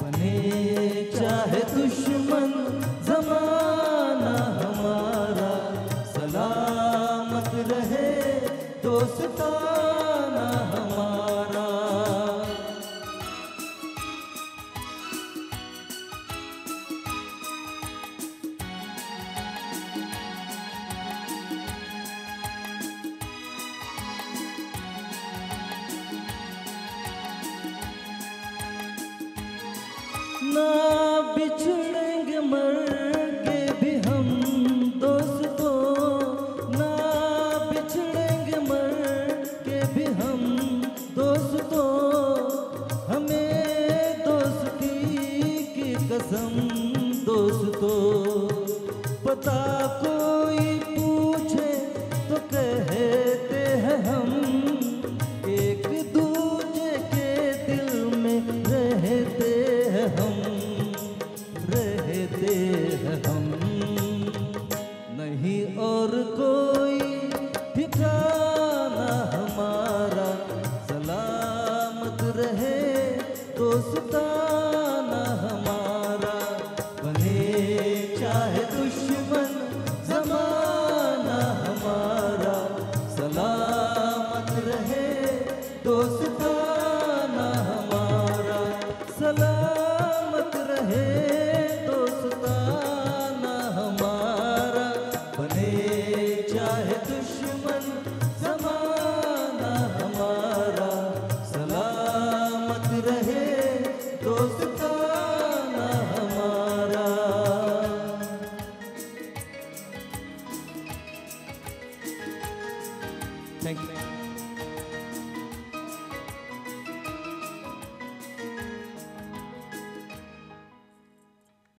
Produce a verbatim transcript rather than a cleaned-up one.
बने चाहे दुश्मन जमाना हमारा, सलामत रहे दोस्ताना हमारा। ना बिछड़ेंगे मर के भी हम दोस्तों, ना बिछड़ेंगे मर के भी हम दोस्तों, हमें दोस्ती की कसम दोस्तों। पता कोई पूछे तो कहते हैं हम, एक दूजे के दिल में रहते हैं हम, रहते हैं हम। नहीं और कोई ठिकाना हमारा, सलामत रहे दोस्ताना हमारा। बने चाहे दुश्मन जमाना हमारा, सलामत रहे दोस्ताना हमारा, सलामत रहे